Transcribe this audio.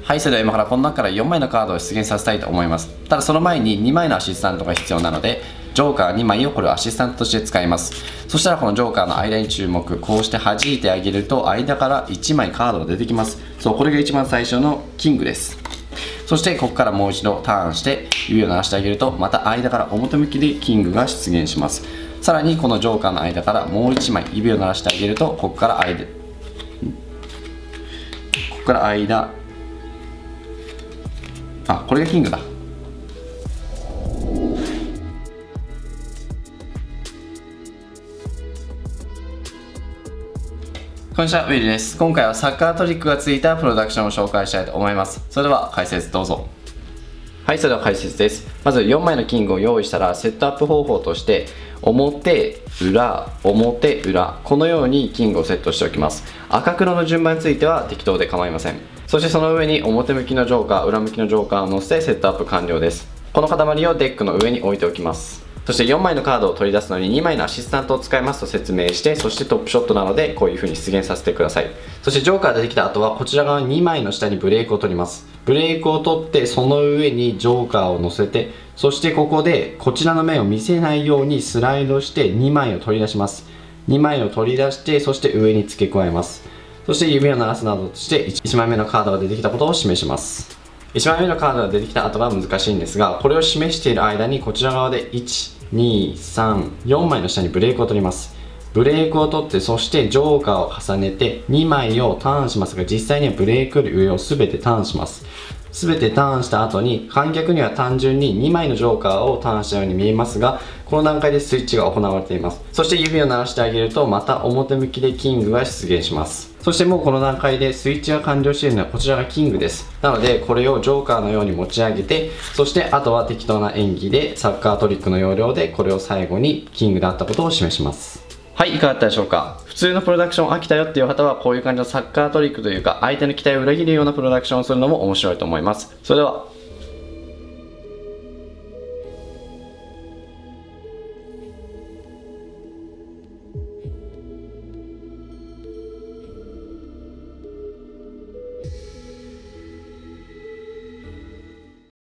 はい、それでは今からこの中から4枚のカードを出現させたいと思います。ただその前に2枚のアシスタントが必要なので、ジョーカー2枚をこれをアシスタントとして使います。そしたらこのジョーカーの間に注目。こうして弾いてあげると間から1枚カードが出てきます。そう、これが一番最初のキングです。そしてここからもう一度ターンして指を鳴らしてあげると、また間から表向きでキングが出現します。さらにこのジョーカーの間からもう1枚指を鳴らしてあげると、ここから間、あ、これがキングだ。こんにちは、ウィルです。今回はサッカートリックがついたプロダクションを紹介したいと思います。それでは解説どうぞ。はい、それでは解説です。まず4枚のキングを用意したら、セットアップ方法として表、裏、表、裏、このようにキングをセットしておきます。赤黒の順番については適当で構いません。そしてその上に表向きのジョーカー、裏向きのジョーカーを乗せてセットアップ完了です。この塊をデックの上に置いておきます。そして4枚のカードを取り出すのに2枚のアシスタントを使いますと説明して、そしてトップショットなのでこういう風に出現させてください。そしてジョーカー出てきた後はこちら側2枚の下にブレイクを取ります。ブレイクを取ってその上にジョーカーを乗せて、そしてここでこちらの面を見せないようにスライドして2枚を取り出します。2枚を取り出して、そして上に付け加えます。そして指を鳴らすなどとして1枚目のカードが出てきたことを示します。1枚目のカードが出てきた後が難しいんですが、これを示している間にこちら側で1、2、3、4枚の下にブレイクを取ります。ブレイクを取って、そしてジョーカーを重ねて2枚をターンしますが、実際にはブレイクより上を全てターンします。全てターンした後に観客には単純に2枚のジョーカーをターンしたように見えますが、この段階でスイッチが行われています。そして指を鳴らしてあげると、また表向きでキングが出現します。そしてもうこの段階でスイッチが完了しているのはこちらがキングです。なのでこれをジョーカーのように持ち上げて、そしてあとは適当な演技でサッカートリックの要領でこれを最後にキングであったことを示します。はい、いかがだったでしょうか。普通のプロダクション飽きたよっていう方は、こういう感じのサッカートリックというか相手の期待を裏切るようなプロダクションをするのも面白いと思います。それでは。